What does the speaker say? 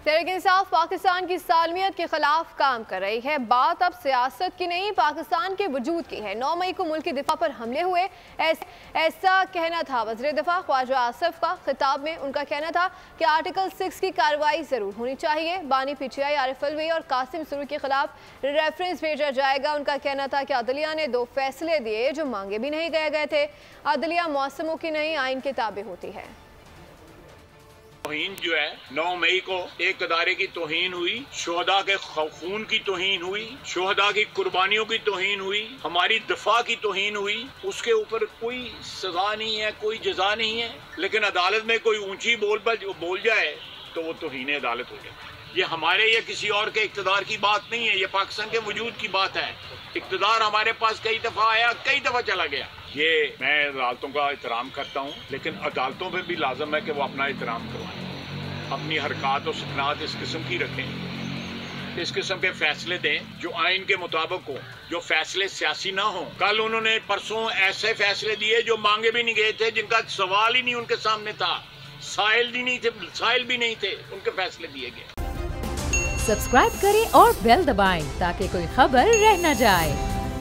तहरीक-ए-इंसाफ पाकिस्तान की सालमियत के खिलाफ काम कर रही है। बात अब सियासत की नहीं, पाकिस्तान के वजूद की है। 9 मई को मुल्क की दिफा पर हमले हुए, ऐसा कहना था वज़ीर दिफा ख्वाजा आसिफ का। खिताब में उनका कहना था कि आर्टिकल 6 की कार्रवाई जरूर होनी चाहिए। बानी PTI आरिफ अलवी और कासिम सुरूर के खिलाफ रेफरेंस भेजा जाएगा। उनका कहना था कि अदलिया ने 2 फैसले दिए जो मांगे भी नहीं गए थे। अदलिया मौसमों की नहीं, आइन के ताबे होती है। तौहीन जो है 9 मई को एक अदारे की तौहीन हुई, शोहदा के खून की तौहीन हुई, शोहदा की कुर्बानियों की तौहीन हुई, हमारी दफा की तौहीन हुई। उसके ऊपर कोई सजा नहीं है, कोई जजा नहीं है। लेकिन अदालत में कोई ऊंची बोल जाए तो वो तौहीन अदालत हो जाए। ये हमारे या किसी और के इक़्तिदार की बात नहीं है, ये पाकिस्तान के वजूद की बात है। इक़्तिदार हमारे पास कई दफा आया, कई दफा चला गया। ये मैं अदालतों का एहतराम करता हूँ, लेकिन अदालतों पे भी लाजम है कि वो अपना एहतराम करवाएं, अपनी हरकत और सकनात इस किस्म की रखें, इस किस्म के फैसले दें जो आइन के मुताबिक हो, जो फैसले सियासी ना हो। कल उन्होंने परसों ऐसे फैसले दिए जो मांगे भी नहीं गए थे, जिनका सवाल ही नहीं उनके सामने था, साइल भी नहीं थे, उनके फैसले दिए गए। सब्सक्राइब करें और बेल दबाएं ताकि कोई खबर रह न जाए।